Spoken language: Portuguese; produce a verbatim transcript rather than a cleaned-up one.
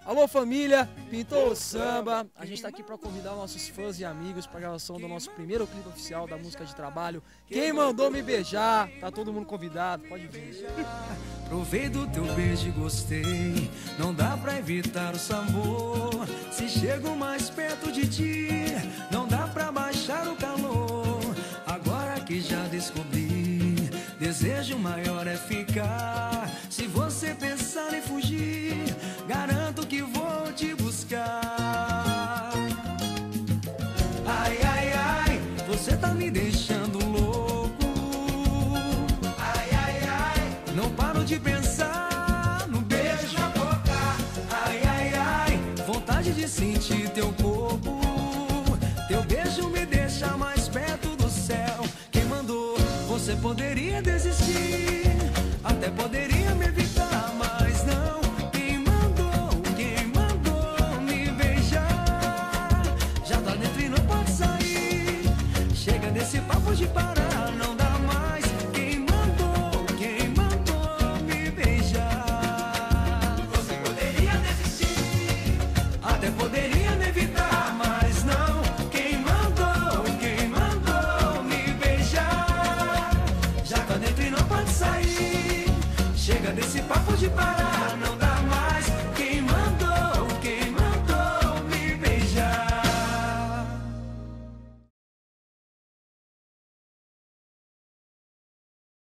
Alô família, pintou o samba. A gente tá aqui para convidar nossos fãs e amigos para a gravação do nosso primeiro clipe oficial da música de trabalho. Quem mandou me beijar? Tá todo mundo convidado, pode vir. Provei do teu beijo e gostei. Não dá pra evitar o sabor. Se chego mais perto de ti, não dá pra baixar o calor. Agora que já descobri, desejo maior é ficar. Se você pensar em fugir, garanto que vou te buscar. Ai, ai, ai, você tá me deixando louco. Ai, ai, ai, não paro de pensar no beijo na boca. Ai, ai, ai, vontade de sentir teu corpo. Teu beijo me deixa mais perto do céu. Quem mandou? Você poderia desistir, até poderia me evitar, mas não. Quem mandou? Quem mandou me beijar? Já tá dentro e não pode sair. Chega desse papo de parar.